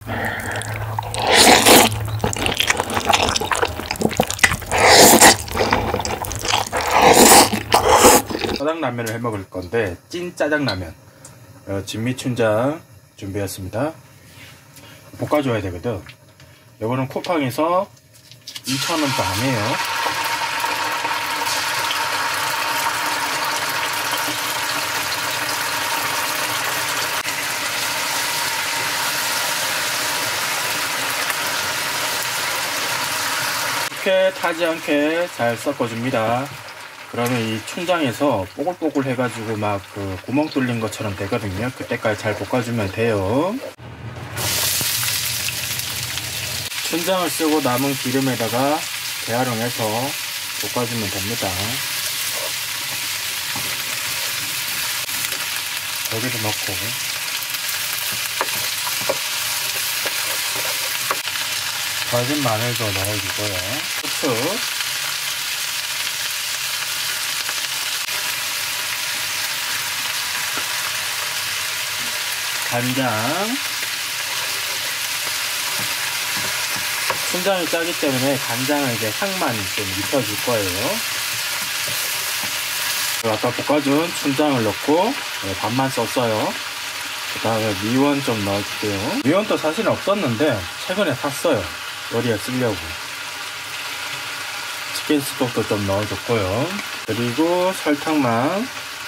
짜장라면을 해 먹을 건데 찐 짜장라면 진미춘장 준비했습니다. 볶아줘야 되거든. 이거는 쿠팡에서 2,000원도 안 해요. 이렇게 타지 않게 잘 섞어줍니다. 그러면 이 춘장에서 뽀글뽀글 해가지고 막 그 구멍 뚫린 것처럼 되거든요. 그때까지 잘 볶아주면 돼요. 춘장을 쓰고 남은 기름에다가 재활용해서 볶아주면 됩니다. 여기도 넣고 다진 마늘도 넣어주고요. 후추, 간장. 춘장이 짜기 때문에 간장을 이제 향만 좀 입혀줄 거예요. 아까 볶아준 춘장을 넣고 밥만 썼어요. 그 다음에 미원 좀 넣어줄게요. 미원도 사실은 없었는데 최근에 샀어요. 요리에 쓰려고. 치킨 스톡도 좀 넣어줬고요. 그리고 설탕만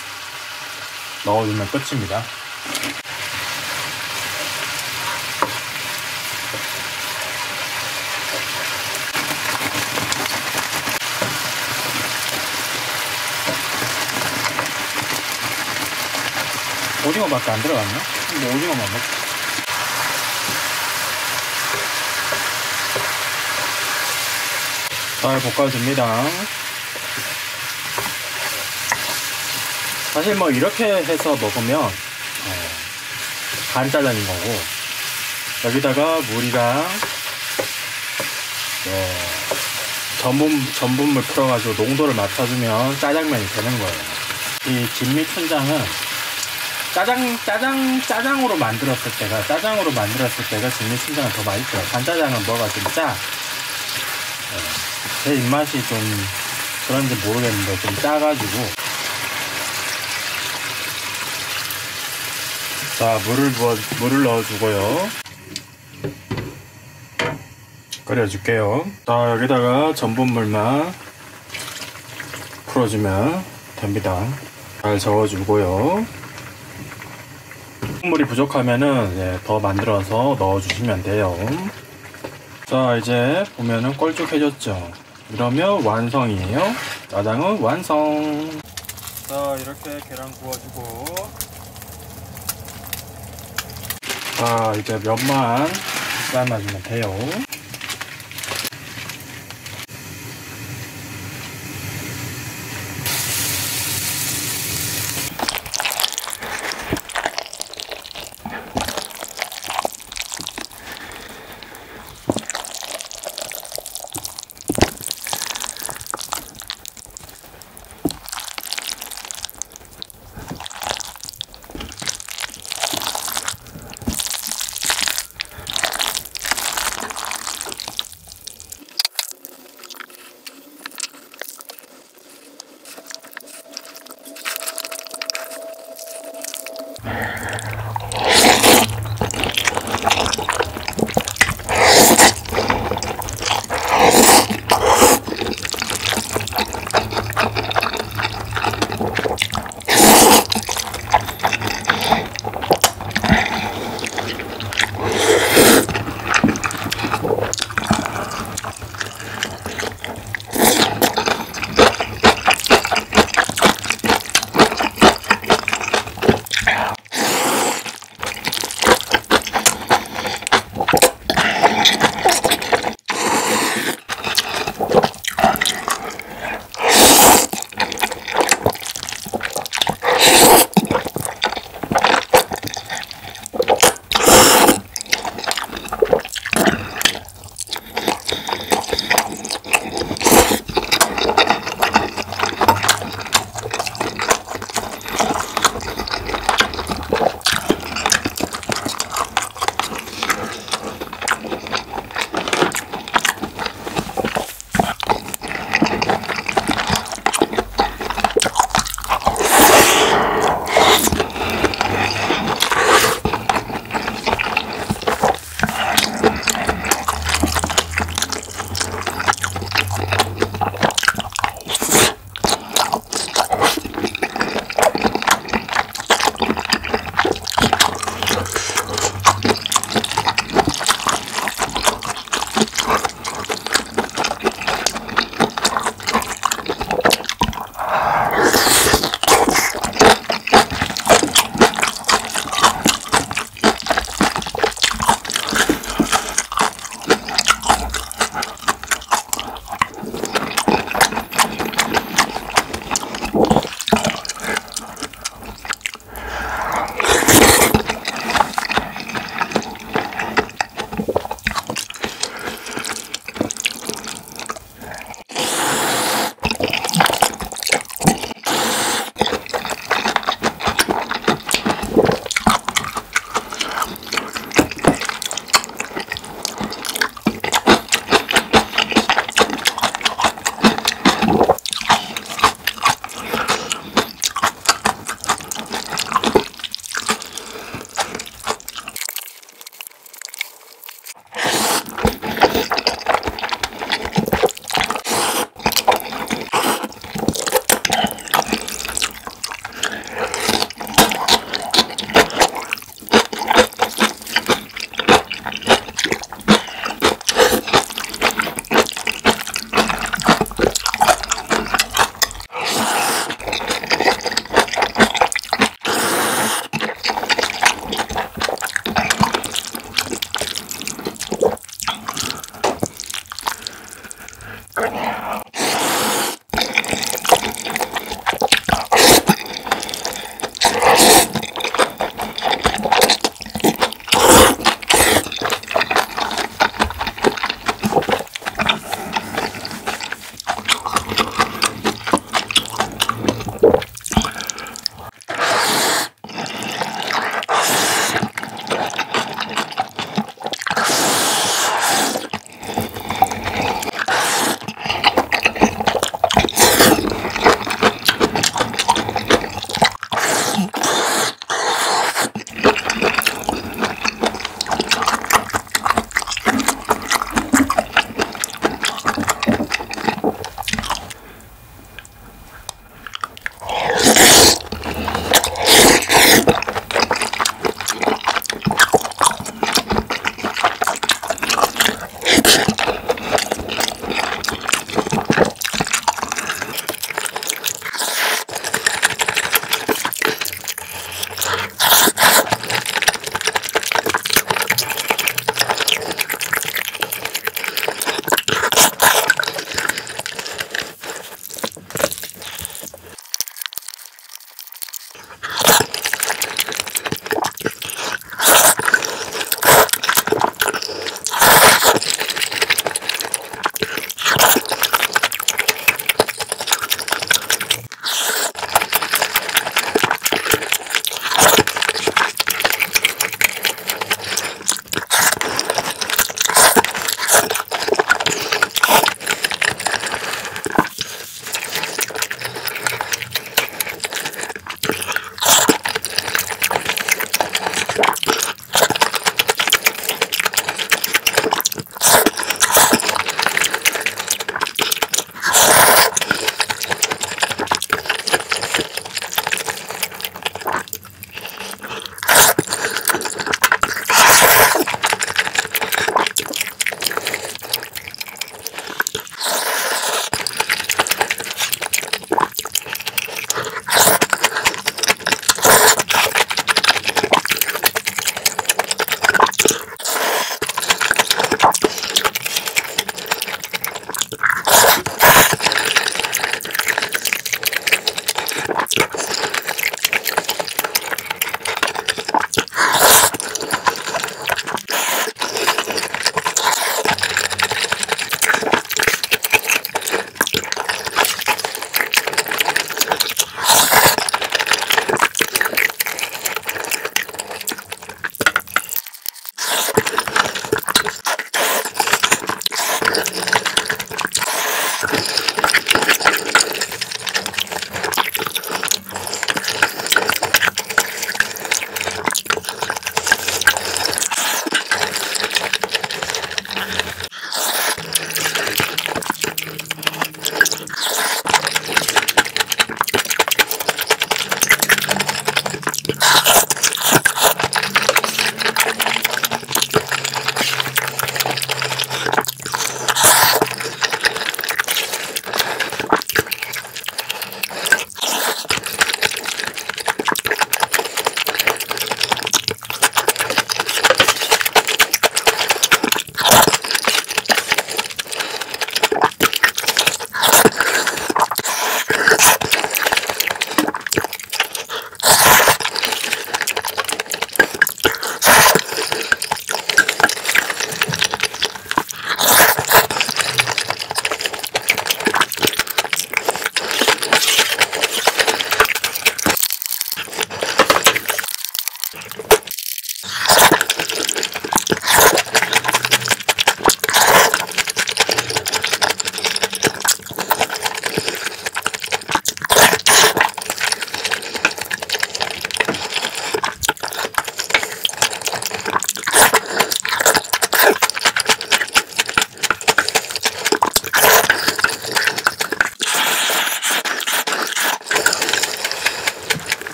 넣어주면 끝입니다. 오징어밖에 안 들어갔나? 뭐 오징어만 먹자. 잘 볶아줍니다. 사실 뭐 이렇게 해서 먹으면 간짜장인 거고, 여기다가 물이랑 전분물 풀어가지고 농도를 맞춰주면 짜장면이 되는 거예요. 이 진미춘장은 짜장으로 만들었을 때가 진미춘장은 더 맛있어요. 간짜장은 뭐가 좀 짜. 제 입맛이 좀 그런지 모르겠는데 좀 짜가지고. 자, 물을 넣어주고요. 끓여줄게요. 자, 여기다가 전분물만 풀어주면 됩니다. 잘 저어주고요. 물이 부족하면은 더 만들어서 넣어주시면 돼요. 자, 이제 보면은 걸쭉해졌죠. 이러면 완성이에요. 짜장은 완성. 자, 이렇게 계란 구워주고, 자, 이제 면만 삶아주면 돼요.